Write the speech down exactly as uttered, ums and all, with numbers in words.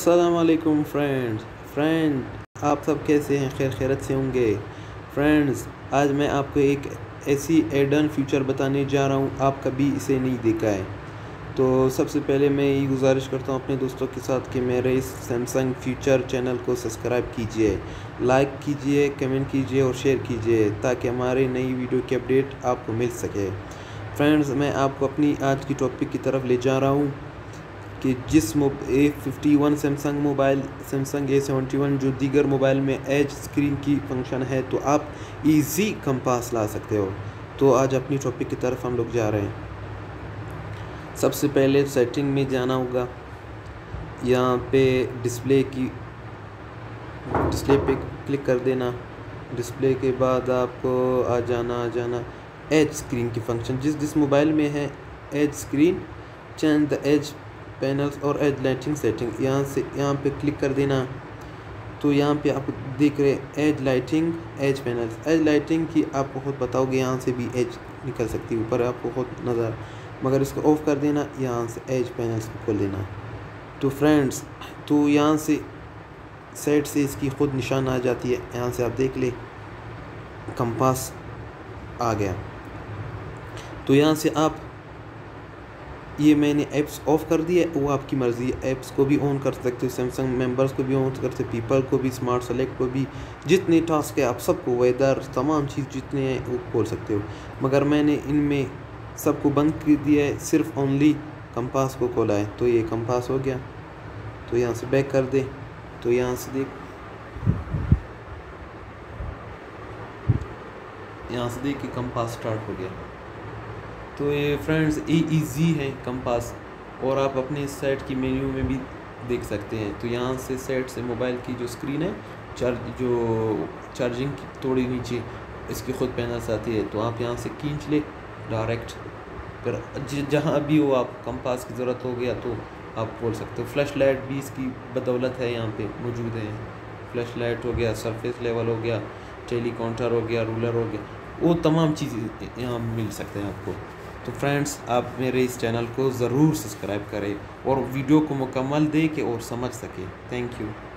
अस्सलाम वालेकुम friends friend आप सब कैसे हैं? खैर खैरत से होंगे। फ्रेंड्स आज मैं आपको एक ऐसी एडन फीचर बताने जा रहा हूँ, आप कभी इसे नहीं देखा है। तो सबसे पहले मैं ये गुजारिश करता हूँ अपने दोस्तों के साथ कि मेरे इस सैमसंग फ्यूचर चैनल को सब्सक्राइब कीजिए, लाइक कीजिए, कमेंट कीजिए और शेयर कीजिए ताकि हमारी नई वीडियो की अपडेट आपको मिल सके। फ्रेंड्स मैं आपको अपनी आज की टॉपिक की तरफ ले जा रहा हूँ कि जिस A fifty one Samsung mobile Samsung A seventy one जो दीगर मोबाइल में एज स्क्रीन की फंक्शन है तो आप इजी कंपास ला सकते हो। तो आज अपनी टॉपिक की तरफ हम लोग जा रहे हैं। सबसे पहले सेटिंग में जाना होगा, यहाँ पे डिस्प्ले की डिस्प्ले पे क्लिक कर देना। डिस्प्ले के बाद आपको आ जाना आ जाना एज स्क्रीन की फंक्शन जिस जिस मोबाइल में है edge screen, change the edge panels और एज लाइटिंग सेटिंग, यहाँ से यहाँ पे क्लिक कर देना। तो यहाँ पे आप देख रहे हैं edge lighting edge panels. Edge lighting की आप बहुत बताओगे, यहाँ से भी एज निकल सकती है ऊपर आपको बहुत नज़र, मगर इसको ऑफ कर देना, यहाँ से एज पैनल्स को खोल देना। तो फ्रेंड्स तो यहाँ से साइड से इसकी ख़ुद निशान आ जाती है, यहाँ से आप देख ले कंपास आ गया। तो यहाँ से आप ये मैंने ऐप्स ऑफ़ कर दिया, वो आपकी मर्ज़ी है। ऐप्स को भी ऑन कर सकते हो, सैमसंग मेंबर्स को भी ऑन कर सकते हो, पीपल को भी, स्मार्ट सेलेक्ट को भी, जितने टास्क है आप सबको, वेदर तमाम चीज़ जितने हैं वो खोल सकते हो। मगर मैंने इनमें सबको बंद कर दिया है, सिर्फ ओनली कंपास को खोला है। तो ये कंपास हो गया। तो यहाँ से बैक कर दे, तो यहाँ से देख यहाँ से देख कि कंपास स्टार्ट हो गया। तो ये फ्रेंड्स ये ईजी है कंपास, और आप अपने सेट की मेन्यू में भी देख सकते हैं। तो यहाँ से सेट से मोबाइल की जो स्क्रीन है, चार्ज जो चार्जिंग की थोड़ी नीचे इसकी ख़ुद पैनल्स आती है, तो आप यहाँ से खींच ले डायरेक्ट, फिर जहाँ भी हो आप कंपास की ज़रूरत हो गया तो आप बोल सकते हो। फ्लैश लाइट भी इसकी बदौलत है यहाँ पे मौजूद है। फ्लैश लाइट हो गया, सरफेस लेवल हो गया, टेली काउंटर हो गया, रूलर हो गया, वो तमाम चीज़ें यहाँ मिल सकते हैं आपको। तो फ्रेंड्स आप मेरे इस चैनल को ज़रूर सब्सक्राइब करें और वीडियो को मुकम्मल देखें और समझ सकें। Thank you.